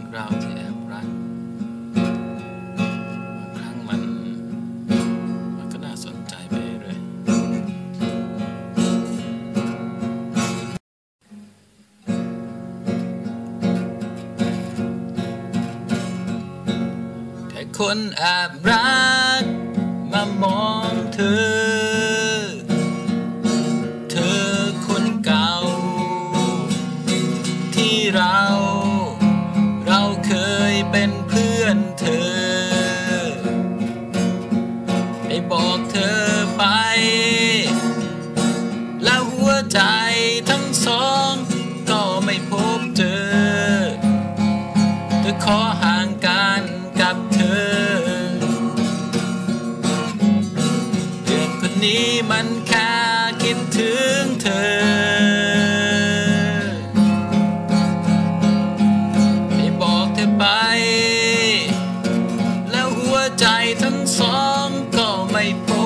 เราที่แอบรักบางครั้งมันก็น่าสนใจไปเรื่อยแค่คนแอบรักมามองเธอคนเก่าที่เราเคยเป็นเพื่อนเธอได้บอกเธอไปแล้วหัวใจทั้งสองก็ไม่พบเจอขอห่างกันกับเธอเรื่องคนนี้มันแค่คิดถึงเธอไปแล้วหัวใจทั้งสองก็ไม่พบ